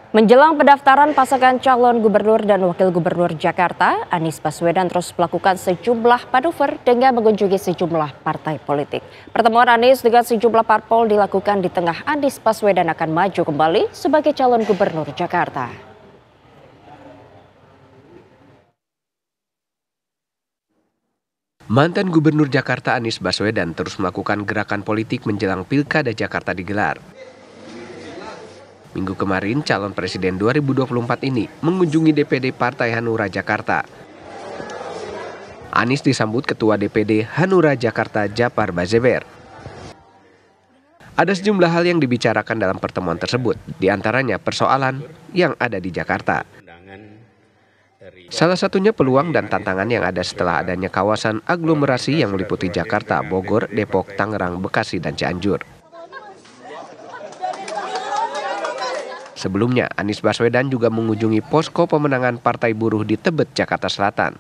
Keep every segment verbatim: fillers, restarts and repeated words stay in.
Menjelang pendaftaran pasangan calon gubernur dan wakil gubernur Jakarta, Anies Baswedan terus melakukan sejumlah manuver dengan mengunjungi sejumlah partai politik. Pertemuan Anies dengan sejumlah parpol dilakukan di tengah Anies Baswedan akan maju kembali sebagai calon gubernur Jakarta. Mantan Gubernur Jakarta Anies Baswedan terus melakukan gerakan politik menjelang Pilkada Jakarta digelar. Minggu kemarin, calon presiden dua ribu dua puluh empat ini mengunjungi D P D Partai Hanura Jakarta. Anies disambut Ketua D P D Hanura Jakarta Japar Bazeber. Ada sejumlah hal yang dibicarakan dalam pertemuan tersebut, diantaranya persoalan yang ada di Jakarta. Salah satunya peluang dan tantangan yang ada setelah adanya kawasan aglomerasi yang meliputi Jakarta, Bogor, Depok, Tangerang, Bekasi, dan Cianjur. Sebelumnya, Anies Baswedan juga mengunjungi posko pemenangan Partai Buruh di Tebet, Jakarta Selatan.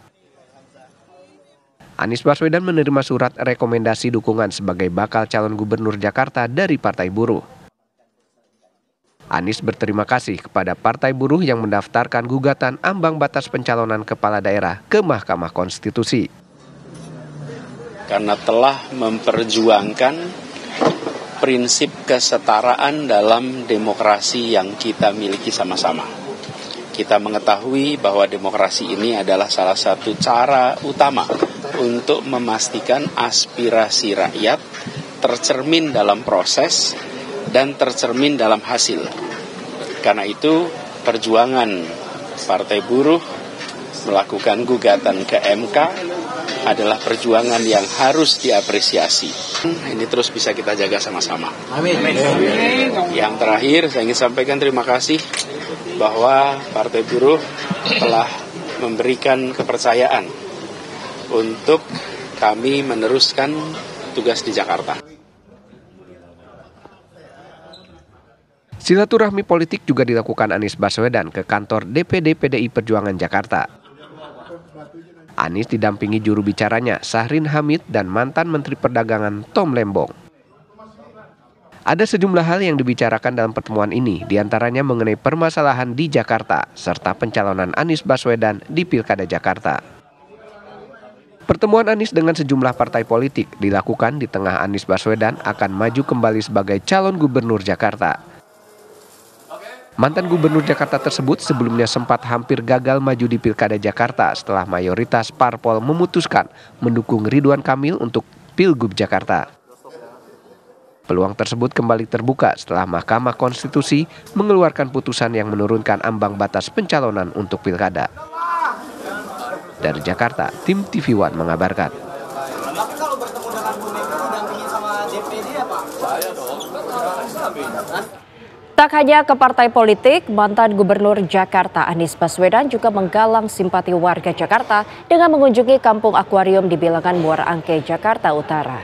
Anies Baswedan menerima surat rekomendasi dukungan sebagai bakal calon gubernur Jakarta dari Partai Buruh. Anies berterima kasih kepada Partai Buruh yang mendaftarkan gugatan ambang batas pencalonan kepala daerah ke Mahkamah Konstitusi. Karena telah memperjuangkan prinsip kesetaraan dalam demokrasi yang kita miliki sama-sama. Kita mengetahui bahwa demokrasi ini adalah salah satu cara utama untuk memastikan aspirasi rakyat tercermin dalam proses dan tercermin dalam hasil. Karena itu, perjuangan Partai Buruh melakukan gugatan ke M K adalah perjuangan yang harus diapresiasi. Ini terus bisa kita jaga sama-sama. Amin. Yang terakhir, saya ingin sampaikan terima kasih bahwa Partai Buruh telah memberikan kepercayaan untuk kami meneruskan tugas di Jakarta. Silaturahmi politik juga dilakukan Anies Baswedan ke kantor D P D P D I Perjuangan Jakarta. Anies didampingi juru bicaranya Sahrin Hamid dan mantan Menteri Perdagangan Tom Lembong. Ada sejumlah hal yang dibicarakan dalam pertemuan ini, diantaranya mengenai permasalahan di Jakarta, serta pencalonan Anies Baswedan di Pilkada Jakarta. Pertemuan Anies dengan sejumlah partai politik dilakukan di tengah Anies Baswedan akan maju kembali sebagai calon gubernur Jakarta. Mantan Gubernur Jakarta tersebut sebelumnya sempat hampir gagal maju di Pilkada Jakarta setelah mayoritas parpol memutuskan mendukung Ridwan Kamil untuk Pilgub Jakarta. Peluang tersebut kembali terbuka setelah Mahkamah Konstitusi mengeluarkan putusan yang menurunkan ambang batas pencalonan untuk Pilkada. Dari Jakarta, tim T V One mengabarkan. Tak hanya ke partai politik, mantan Gubernur Jakarta Anies Baswedan juga menggalang simpati warga Jakarta dengan mengunjungi kampung akuarium di bilangan Muara Angke, Jakarta Utara.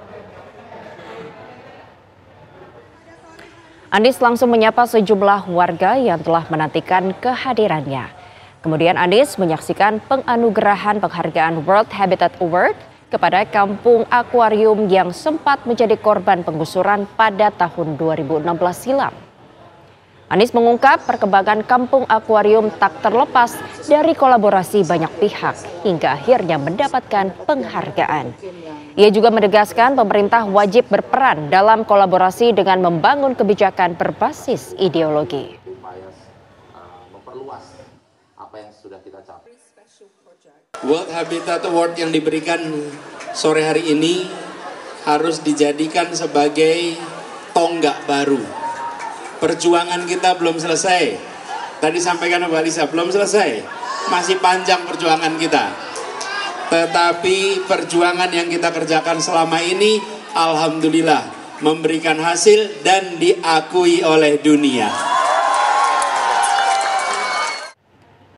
Anies langsung menyapa sejumlah warga yang telah menantikan kehadirannya. Kemudian Anies menyaksikan penganugerahan penghargaan World Habitat Award kepada kampung akuarium yang sempat menjadi korban penggusuran pada tahun dua ribu enam belas silam. Anies mengungkap perkembangan kampung akuarium tak terlepas dari kolaborasi banyak pihak hingga akhirnya mendapatkan penghargaan. Ia juga menegaskan pemerintah wajib berperan dalam kolaborasi dengan membangun kebijakan berbasis ideologi. World Habitat Award yang diberikan sore hari ini harus dijadikan sebagai tonggak baru. Perjuangan kita belum selesai. Tadi sampaikan Mbak Lisa, belum selesai. Masih panjang perjuangan kita. Tetapi perjuangan yang kita kerjakan selama ini, alhamdulillah, memberikan hasil dan diakui oleh dunia.